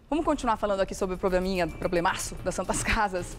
Vamos continuar falando aqui sobre o problemaço das Santas Casas.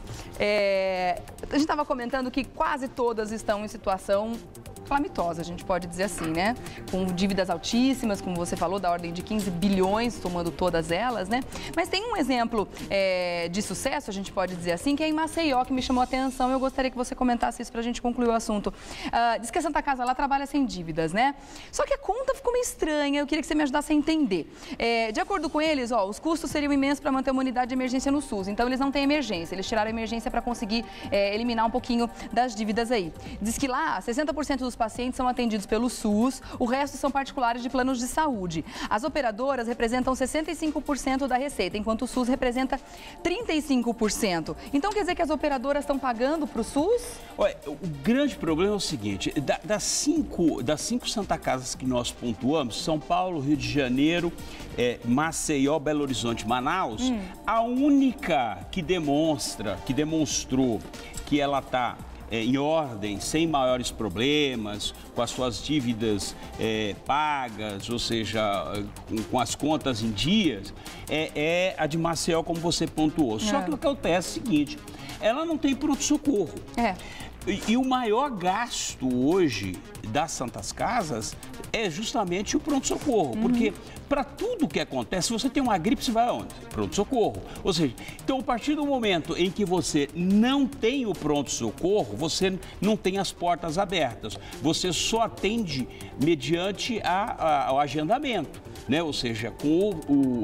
A gente estava comentando que quase todas estão em situação calamitosa, a gente pode dizer assim, né? Com dívidas altíssimas, como você falou, da ordem de 15 bilhões, tomando todas elas, né? Mas tem um exemplo de sucesso, a gente pode dizer assim, que é em Maceió, que me chamou a atenção. Eu gostaria que você comentasse isso para a gente concluir o assunto. Diz que a Santa Casa lá trabalha sem dívidas, né? Só que a conta ficou meio estranha, eu queria que você me ajudasse a entender. De acordo com eles, os custos seriam imensos para manter uma unidade de emergência no SUS. Então, eles não têm emergência, eles tiraram a emergência para conseguir eliminar um pouquinho das dívidas aí. Diz que lá, 60% dos pacientes são atendidos pelo SUS, o resto são particulares de planos de saúde. As operadoras representam 65% da receita, enquanto o SUS representa 35%. Então, quer dizer que as operadoras estão pagando para o SUS? Olha, o grande problema é o seguinte, das cinco Santa Casas que nós pontuamos, São Paulo, Rio de Janeiro, Maceió, Belo Horizonte, Manaus, a única que demonstrou que ela está em ordem, sem maiores problemas, com as suas dívidas pagas, ou seja, com as contas em dias, é a de Maceió, como você pontuou. Só que o que acontece é o seguinte, ela não tem pronto-socorro. E o maior gasto hoje das Santas Casas é justamente o pronto-socorro, porque para tudo que acontece, se você tem uma gripe, você vai aonde? Pronto-socorro. Ou seja, então a partir do momento em que você não tem o pronto-socorro, você não tem as portas abertas. Você só atende mediante o agendamento, né? Ou seja, com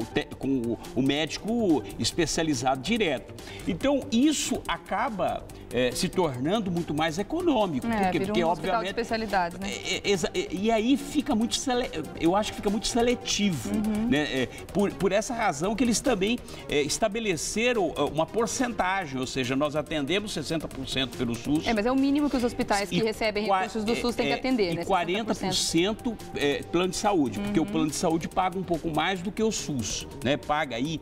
o médico especializado direto. Então, isso acaba se tornando muito mais econômico. Porque obviamente, de especialidades, né? E aí fica muito, eu acho que fica muito seletivo, né? Por essa razão que eles também estabeleceram uma porcentagem, ou seja, nós atendemos 60% pelo SUS. Mas é o mínimo que os hospitais que recebem recursos do SUS têm que atender, né? 40% plano de saúde, porque o plano de saúde paga um pouco mais do que o SUS, né? Paga aí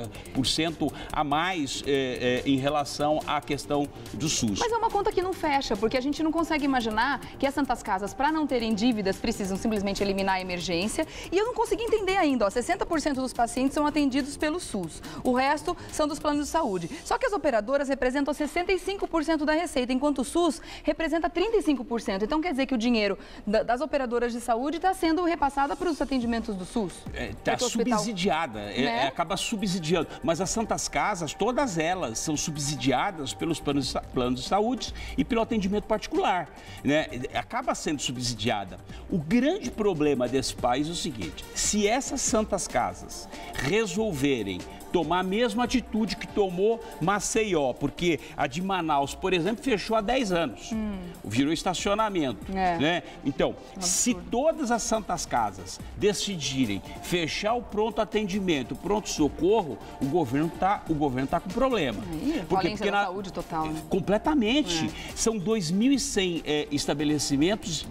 30% a mais em relação à questão do SUS. Mas é uma conta que não fecha, porque a gente não consegue imaginar que as Santas Casas, para não terem dívidas, precisam simplesmente eliminar a emergência. E eu não consegui entender ainda, 60% dos pacientes são atendidos pelo SUS. O resto são dos planos de saúde. Só que as operadoras representam 65% da receita, enquanto o SUS representa 35%. Então quer dizer que o dinheiro das operadoras de saúde está sendo repassado para os atendimentos do SUS? Está subsidiada, acaba subsidiando. Mas as Santas Casas, todas elas são subsidiadas pelos planos de saúde e pelo atendimento particular, né? Acaba sendo subsidiada. O grande problema desse país é o seguinte, se essas Santas Casas resolverem tomar a mesma atitude que tomou Maceió, porque a de Manaus, por exemplo, fechou há 10 anos, virou estacionamento, né? Então, se todas as Santas Casas decidirem fechar o pronto atendimento, o pronto-socorro, o governo tá com problema. Porque na saúde total, né? Completamente. São 2.100 estabelecimentos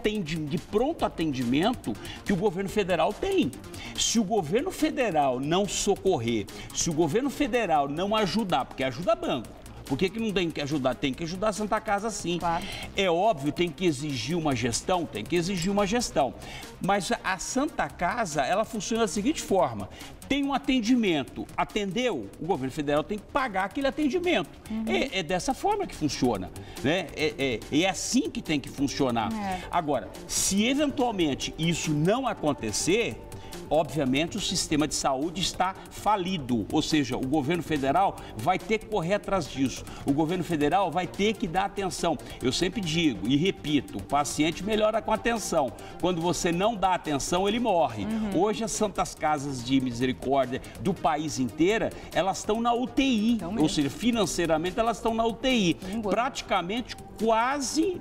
de pronto atendimento que o governo federal tem. Se o governo federal não socorrer, se o governo federal não ajudar, porque ajuda banco, por que não tem que ajudar? Tem que ajudar a Santa Casa, sim. Claro. É óbvio, tem que exigir uma gestão, tem que exigir uma gestão. Mas a Santa Casa, ela funciona da seguinte forma. Tem um atendimento, atendeu, o governo federal tem que pagar aquele atendimento. É dessa forma que funciona, né? É assim que tem que funcionar. Agora, se eventualmente isso não acontecer, obviamente o sistema de saúde está falido, ou seja, o governo federal vai ter que correr atrás disso. O governo federal vai ter que dar atenção. Eu sempre digo e repito, o paciente melhora com atenção. Quando você não dá atenção, ele morre. Hoje as Santas Casas de Misericórdia do país inteiro, elas estão na UTI, ou seja, financeiramente elas estão na UTI. Praticamente quase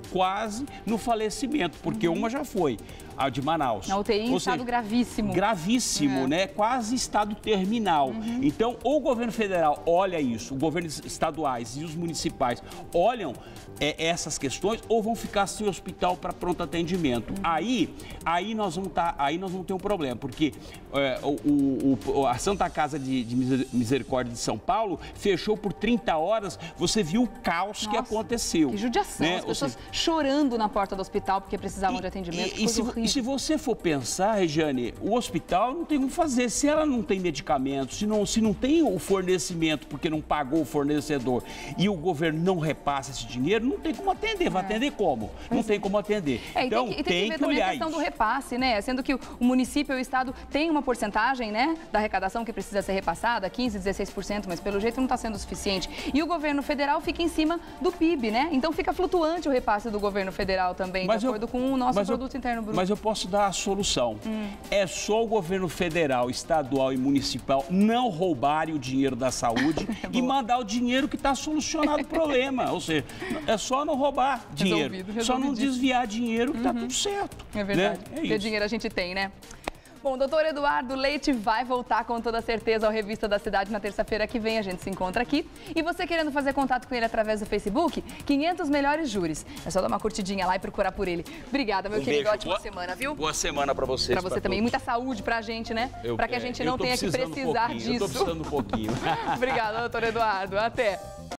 no falecimento, porque uma já foi, a de Manaus. Na UTI em estado gravíssimo. Gravíssimo, né? Quase estado terminal. Então, ou o governo federal olha isso, o governo estaduais e os municipais olham essas questões, ou vão ficar sem hospital para pronto atendimento. Aí nós vamos ter um problema, porque a Santa Casa de Misericórdia de São Paulo fechou por 30 horas, você viu o caos que aconteceu. Que judiação, né? As pessoas chorando na porta do hospital porque precisavam de atendimento, coisa horrível. E se você for pensar, Regiane, o hospital não tem como fazer. Se ela não tem medicamentos, se não tem o fornecimento porque não pagou o fornecedor e o governo não repassa esse dinheiro, não tem como atender. Vai atender como? Não tem como atender. Então, tem que ver também a questão do repasse, né? Sendo que o município e o estado têm uma porcentagem, né, da arrecadação que precisa ser repassada, 15%, 16%, mas pelo jeito não está sendo suficiente. E o governo federal fica em cima do PIB, né? Então fica flutuante o repasse do governo federal também, de acordo com o nosso produto interno bruto. Mas eu posso dar a solução. É só o governo federal, estadual e municipal não roubarem o dinheiro da saúde e mandar o dinheiro que está solucionado o problema. Ou seja, é só não roubar dinheiro, só não desviar dinheiro que está tudo certo. É verdade. Né? Porque dinheiro a gente tem, né? Bom, o doutor Eduardo Leite vai voltar com toda certeza ao Revista da Cidade na terça-feira que vem. A gente se encontra aqui. E você querendo fazer contato com ele através do Facebook, 500 Melhores Júris. É só dar uma curtidinha lá e procurar por ele. Obrigada, meu querido. Ótima semana, viu? Boa semana pra vocês. Pra você também. Muita saúde pra gente, né? Pra que a gente não tenha que precisar disso. Eu tô precisando um pouquinho. Obrigada, doutor Eduardo. Até.